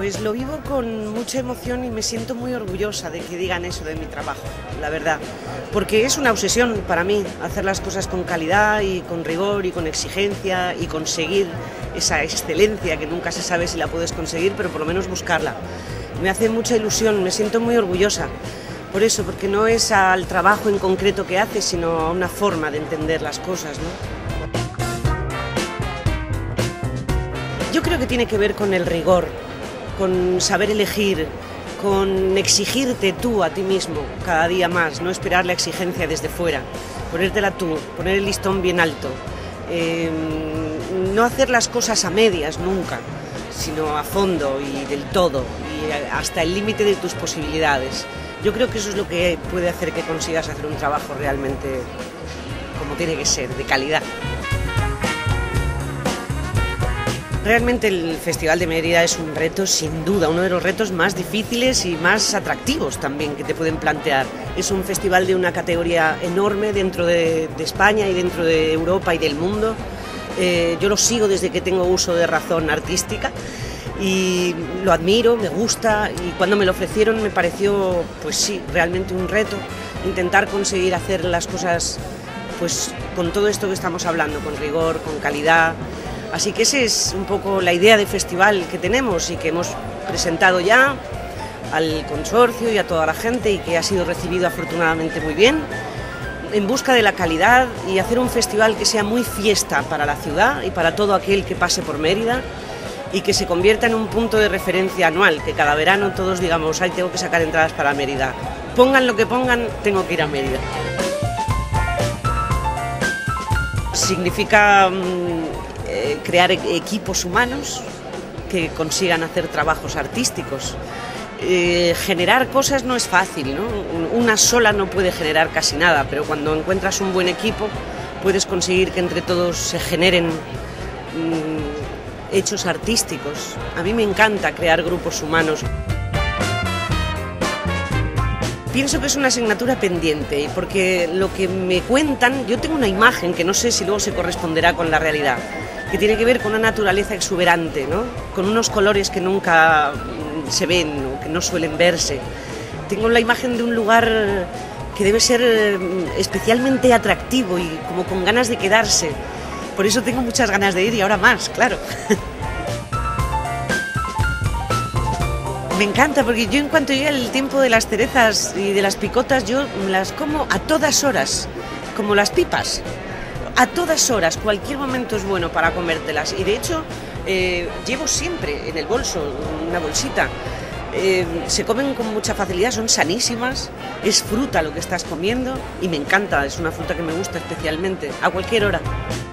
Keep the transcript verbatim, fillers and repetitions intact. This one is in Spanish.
Pues lo vivo con mucha emoción y me siento muy orgullosa de que digan eso de mi trabajo, la verdad. Porque es una obsesión para mí hacer las cosas con calidad y con rigor y con exigencia y conseguir esa excelencia que nunca se sabe si la puedes conseguir, pero por lo menos buscarla. Me hace mucha ilusión, me siento muy orgullosa. Por eso, porque no es al trabajo en concreto que haces, sino a una forma de entender las cosas, ¿no? Yo creo que tiene que ver con el rigor, con saber elegir, con exigirte tú a ti mismo cada día más, no esperar la exigencia desde fuera, ponértela tú, poner el listón bien alto, eh, no hacer las cosas a medias nunca, sino a fondo y del todo, y hasta el límite de tus posibilidades. Yo creo que eso es lo que puede hacer que consigas hacer un trabajo realmente como tiene que ser, de calidad. Realmente el Festival de Mérida es un reto, sin duda, uno de los retos más difíciles y más atractivos también que te pueden plantear. Es un festival de una categoría enorme dentro de, de España y dentro de Europa y del mundo. Eh, yo lo sigo desde que tengo uso de razón artística y lo admiro, me gusta, y cuando me lo ofrecieron me pareció, pues sí, realmente un reto intentar conseguir hacer las cosas pues con todo esto que estamos hablando, con rigor, con calidad. Así que esa es un poco la idea de festival que tenemos y que hemos presentado ya al consorcio y a toda la gente y que ha sido recibido afortunadamente muy bien, en busca de la calidad y hacer un festival que sea muy fiesta para la ciudad y para todo aquel que pase por Mérida y que se convierta en un punto de referencia anual, que cada verano todos digamos, ay, tengo que sacar entradas para Mérida. Pongan lo que pongan, tengo que ir a Mérida. Significa eh, crear equipos humanos que consigan hacer trabajos artísticos. Eh, generar cosas no es fácil, ¿no? Una sola no puede generar casi nada, pero cuando encuentras un buen equipo puedes conseguir que entre todos se generen mmm, hechos artísticos. A mí me encanta crear grupos humanos. Pienso que es una asignatura pendiente, porque lo que me cuentan, yo tengo una imagen que no sé si luego se corresponderá con la realidad, que tiene que ver con una naturaleza exuberante, ¿no? Con unos colores que nunca se ven o que no suelen verse. Tengo la imagen de un lugar que debe ser especialmente atractivo y como con ganas de quedarse. Por eso tengo muchas ganas de ir y ahora más, claro. Me encanta porque yo en cuanto llega el tiempo de las cerezas y de las picotas, yo las como a todas horas, como las pipas. A todas horas, cualquier momento es bueno para comértelas. Y de hecho, eh, llevo siempre en el bolso una bolsita. Eh, se comen con mucha facilidad, son sanísimas, es fruta lo que estás comiendo y me encanta, es una fruta que me gusta especialmente, a cualquier hora.